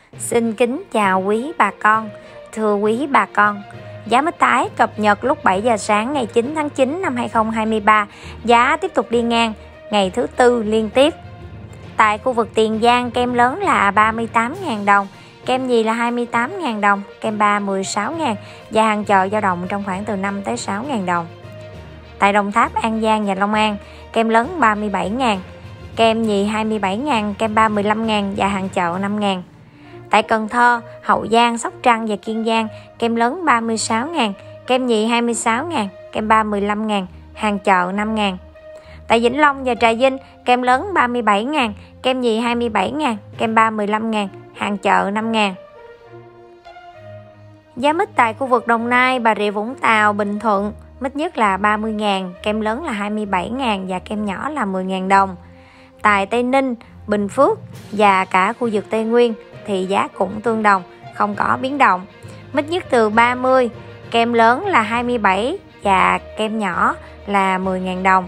Xin kính chào quý bà con. Thưa quý bà con, giá mít tái cập nhật lúc 7 giờ sáng ngày 9 tháng 9 năm 2023, giá tiếp tục đi ngang ngày thứ tư liên tiếp. Tại khu vực Tiền Giang, kem lớn là 38.000 đồng, kem nhì là 28.000 đồng, kem 3 16.000 và hàng chợ dao động trong khoảng từ 5 tới 6.000 đồng. Tại Đồng Tháp, An Giang và Long An, kem lớn 37.000, kem nhì 27.000, kem 3 15.000 và hàng chợ 5.000. Tại Cần Thơ, Hậu Giang, Sóc Trăng và Kiên Giang, kem lớn 36.000, kem nhì 26.000, kem 3 15.000, hàng chợ 5.000. Tại Vĩnh Long và Trà Vinh, kem lớn 37.000, kem nhì 27.000, kem 3 15.000, hàng chợ 5.000. Giá mít tại khu vực Đồng Nai, Bà Rịa Vũng Tàu, Bình Thuận, mít nhất là 30.000, kem lớn là 27.000 và kem nhỏ là 10.000 đồng. Tại Tây Ninh, Bình Phước và cả khu vực Tây Nguyên thì giá cũng tương đồng, không có biến động. Mít nhất từ 30, kem lớn là 27 và kem nhỏ là 10.000 đồng.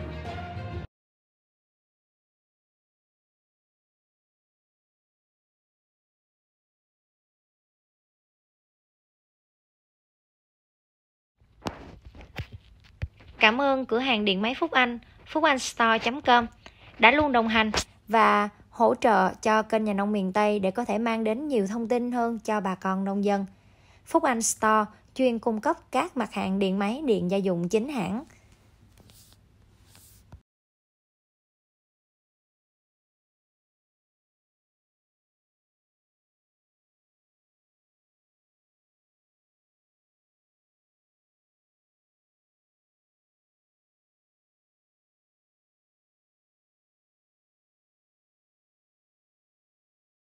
Cảm ơn cửa hàng điện máy Phúc Anh, phuchanhstore.com đã luôn đồng hành và hỗ trợ cho kênh Nhà nông miền Tây để có thể mang đến nhiều thông tin hơn cho bà con nông dân. Phúc Anh Store chuyên cung cấp các mặt hàng điện máy, điện gia dụng chính hãng,